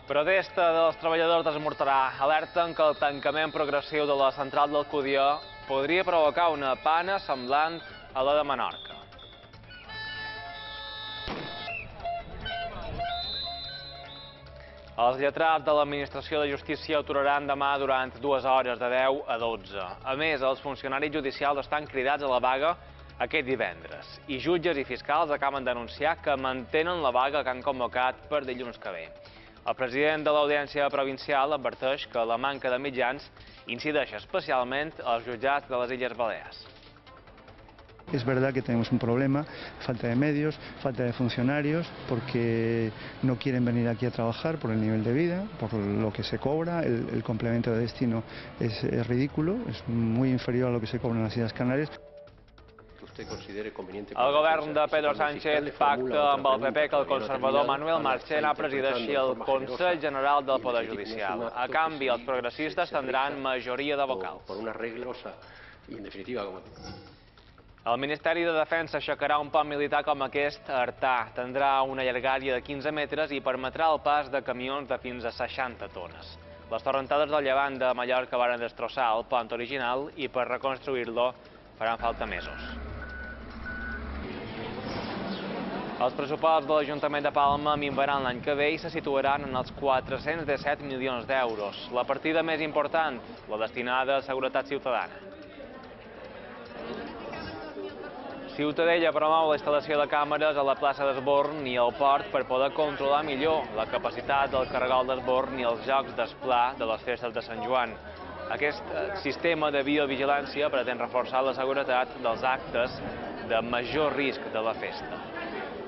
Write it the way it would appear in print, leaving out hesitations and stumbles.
Protesta dels treballadors d'Esmorterà alerten que el tancament progressiu de la central d'Alcúdia podria provocar una pana semblant a la de Menorca. Els lletrats de l'Administració de Justícia aturaran demà durant 2 hores de 10 a 12. A més, els funcionaris judicials estan cridats a la vaga aquest divendres. I jutges i fiscals acaben d'anunciar que mantenen la vaga que han convocat per dilluns que ve. El president de l'Audiència Provincial adverteix que la manca de mitjans incideix especialment als jutjats de les Illes Balears. Es verdad que tenemos un problema, falta de medios, falta de funcionarios, porque no quieren venir aquí a trabajar por el nivel de vida, por lo que se cobra, el complemento de destino es ridículo, es muy inferior a lo que se cobra en las Islas Canarias. El govern de Pedro Sánchez pacta amb el PP que el conservador Manuel Marchena presideixi el Consell General del Poder Judicial. A canvi, els progressistes tindran majoria de vocals. El Ministeri de Defensa aixecarà un pont militar com aquest a Artà. Tindrà una llargària de 15 metres i permetrà el pas de camions de fins a 60 tones. Les torrentades del llevant de Mallorca van destrossar el pont original i per reconstruir-lo faran falta mesos. Els pressupostos de l'Ajuntament de Palma minvaran l'any que ve i se situaran en els 417 milions d'euros. La partida més important, la destinada a Seguretat Ciutadana. Ciutadella promou la instal·lació de càmeres a la plaça d'Esborn i al port per poder controlar millor la capacitat del caragol d'Esborn i els jocs d'esplà de les festes de Sant Joan. Aquest sistema de biovigilància pretén reforçar la seguretat dels actes de major risc de la festa.